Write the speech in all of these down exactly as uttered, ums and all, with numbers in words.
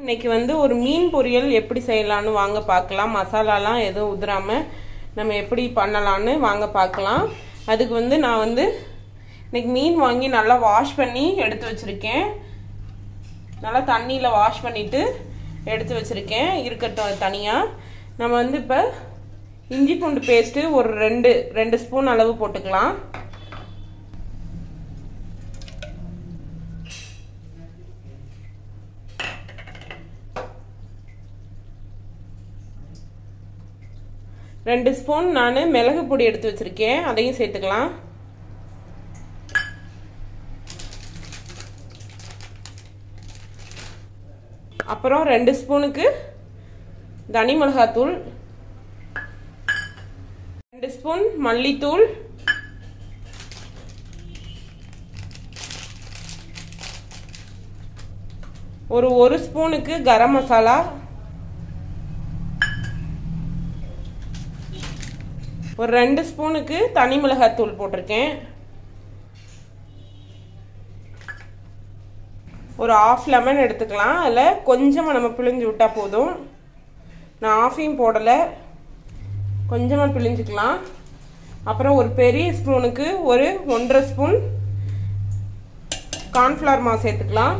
இன்னைக்கு வந்து ஒரு மீன் பொரியல் எப்படி செய்யலாம்னு வாங்க பார்க்கலாம். மசாலாலாம் எதுவும் உதிராம நம்ம எப்படி பண்ணலாம்னு வாங்க பார்க்கலாம். அதுக்கு வந்து நான் வந்து இன்னைக்கு மீன் வாங்கி நல்லா வாஷ் பண்ணி எடுத்து வச்சிருக்கேன். நல்லா தண்ணியில் வாஷ் பண்ணிட்டு எடுத்து வச்சிருக்கேன். இருக்கட்டும் தனியா. நம்ம வந்து இப்போ இஞ்சி பூண்டு பேஸ்ட்டு ஒரு ரெண்டு ரெண்டு ஸ்பூன் அளவு போட்டுக்கலாம். ரெண்டு ஸ்பூன் நான் மிளகு பொடி எடுத்து வச்சிருக்கேன், அதையும் சேர்த்துக்கலாம். அப்புறம் ரெண்டு ஸ்பூனுக்கு தனி மிளகாத்தூள், ரெண்டு ஸ்பூன் மல்லித்தூள், ஒரு ஒரு ஸ்பூனுக்கு கரம் மசாலா, ஒரு ரெண்டு ஸ்பூனுக்கு தனி மிளகாத்தூள் போட்டிருக்கேன். ஒரு ஆஃப் லெமன் எடுத்துக்கலாம். அதில் கொஞ்சமாக நம்ம பிழிஞ்சு விட்டா போதும். நான் ஆஃபையும் போடலை, கொஞ்சமாக பிழிஞ்சுக்கலாம். அப்புறம் ஒரு பெரிய ஸ்பூனுக்கு ஒரு ஒன்றரை ஸ்பூன் கார்ன்ஃப்ளவர் மாவு சேர்த்துக்கலாம்.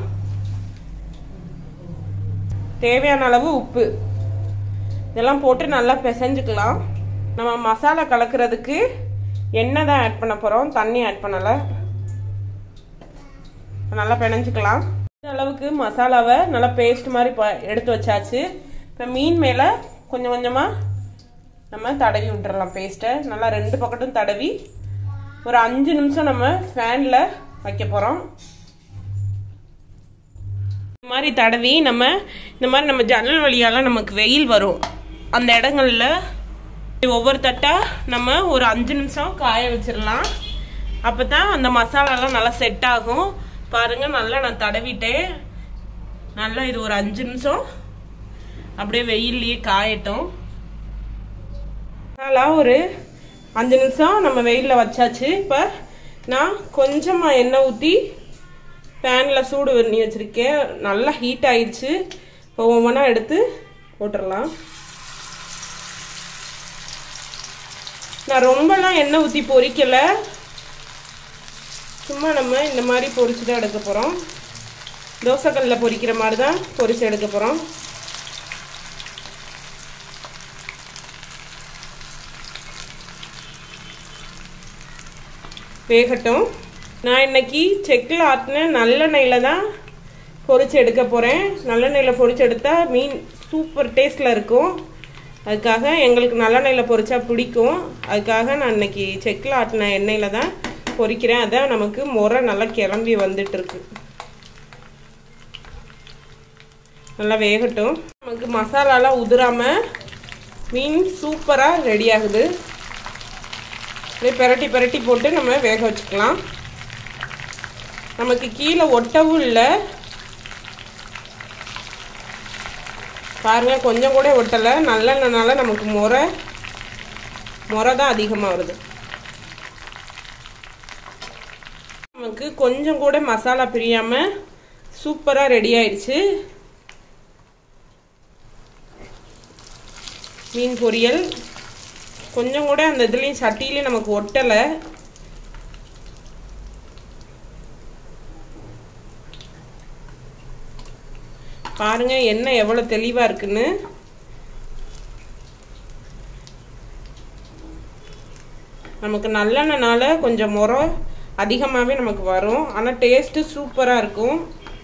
தேவையான அளவு உப்பு, இதெல்லாம் போட்டு நல்லா பிசைஞ்சுக்கலாம். நம்ம மசாலா கலக்கிறதுக்கு எண்ணெய் தான் ஆட் பண்ண போகிறோம், தண்ணி ஆட் பண்ணலை. நல்லா பிணைஞ்சிக்கலாம். இந்த அளவுக்கு மசாலாவை நல்லா பேஸ்ட் மாதிரி எடுத்து வச்சாச்சு. இப்போ மீன் மேலே கொஞ்சம் கொஞ்சமாக நம்ம தடவி விட்டுறலாம் பேஸ்ட்டை. நல்லா ரெண்டு பக்கட்டும் தடவி ஒரு அஞ்சு நிமிஷம் நம்ம ஃபேனில் வைக்க போகிறோம். இந்த மாதிரி தடவி நம்ம இந்த மாதிரி நம்ம ஜன்னல் வழியால் நமக்கு வெயில் வரும், அந்த இடங்கள்ல ஒவ்வொரு தட்டா நம்ம ஒரு அஞ்சு நிமிஷம் காய வச்சிடலாம். அப்போ தான் அந்த மசாலாலாம் நல்லா செட் ஆகும். பாருங்க, நல்லா நான் தடவிட்டேன். நல்லா இது ஒரு அஞ்சு நிமிஷம் அப்படியே வெயில்லையே காயட்டும். மசாலா ஒரு அஞ்சு நிமிஷம் நம்ம வெயிலில் வச்சாச்சு. இப்போ நான் கொஞ்சமாக எண்ணெய் ஊற்றி பேனில் சூடு பண்ணி வச்சுருக்கேன். நல்லா ஹீட் ஆயிடுச்சு. இப்போ ஒவ்வொன்றா எடுத்து போட்டுடலாம். நான் ரொம்பலாம் எண்ணெய் ஊற்றி பொரிக்கல, சும்மா நம்ம இந்த மாதிரி பொரிச்சு தான் எடுக்க போகிறோம். தோசைக்கல்லில் பொரிக்கிற மாதிரி தான் பொரிச்சு எடுக்க போகிறோம். வேகட்டும். நான் இன்னைக்கு செக்கில் ஆட்டின நல்லெண்ணெயில் தான் பொரிச்சு எடுக்க போகிறேன். நல்லெண்ணெயில் பொரிச்சு எடுத்தால் மீன் சூப்பர் டேஸ்ட்டில் இருக்கும். அதுக்காக எங்களுக்கு நல்லெண்ணெயில் பொரிச்சா பிடிக்கும். அதுக்காக நான் இன்னைக்கு செக்கில் ஆட்டின எண்ணெயில் தான் பொரிக்கிறேன். அதான் நமக்கு முறை நல்லா கிளம்பி வந்துட்டு இருக்கு. நல்லா வேகட்டும். நமக்கு மசாலாலாம் உதிராம மீன் சூப்பராக ரெடி ஆகுது. அப்படியே பெரட்டி பெரட்டி போட்டு நம்ம வேக வச்சுக்கலாம். நமக்கு கீழே ஒட்டவும் இல்லை. பாருங்க, கொஞ்சம் கூட ஒட்டலை. நல்லெண்ணெய்னால நமக்கு முறை முறை தான் அதிகமாக வருது. நமக்கு கொஞ்சம் கூட மசாலா பிரியாமல் சூப்பராக ரெடி ஆயிடுச்சு மீன் பொரியல். கொஞ்சம் கூட அந்த இதுலேயும் சட்டியிலையும் நமக்கு ஒட்டலை. பாருங்க எண்ணெய் எவ்வளவு தெளிவா இருக்குன்னு. நமக்கு நல்லெண்ணெய்னால கொஞ்சம் முறை அதிகமாகவே நமக்கு வரும், ஆனால் டேஸ்ட்டு சூப்பராக இருக்கும்.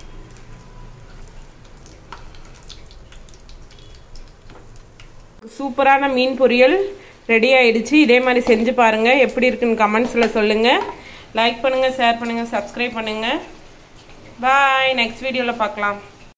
சூப்பரான மீன் பொரியல் ரெடி ஆயிடுச்சு. இதே மாதிரி செஞ்சு பாருங்க, எப்படி இருக்குன்னு கமெண்ட்ஸில் சொல்லுங்க. லைக் பண்ணுங்க, ஷேர் பண்ணுங்க, சப்ஸ்கிரைப் பண்ணுங்க. பாய். நெக்ஸ்ட் வீடியோவில் பார்க்கலாம்.